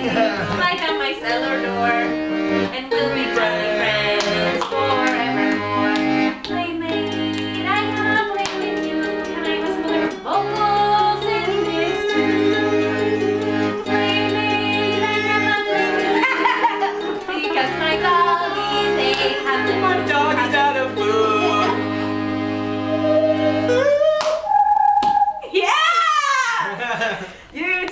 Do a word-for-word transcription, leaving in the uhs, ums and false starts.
I have my cellar door, and we'll be